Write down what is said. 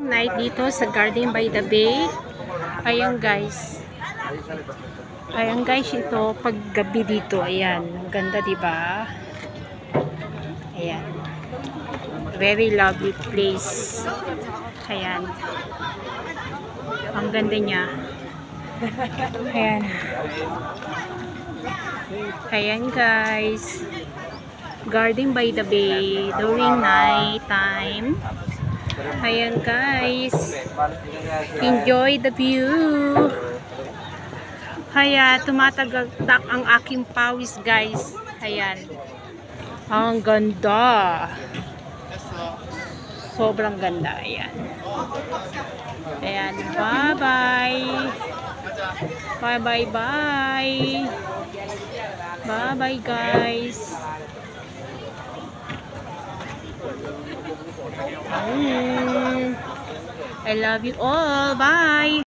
night dito sa Garden by the Bay. Ayan guys. Ayan guys, ito paggabi dito. Ayan, ang ganda, diba? Ayan. Very lovely place. Ayan. Ang ganda niya. Ayan. Ayan guys. Garden by the Bay during night time. Ayan guys. Enjoy the view. Kaya tumatagak ang aking pawis guys. Ayan. Ang ganda. Sobrang ganda. Ayan. Ayan. Bye bye. Bye bye bye. Bye bye guys. I love you all. Bye.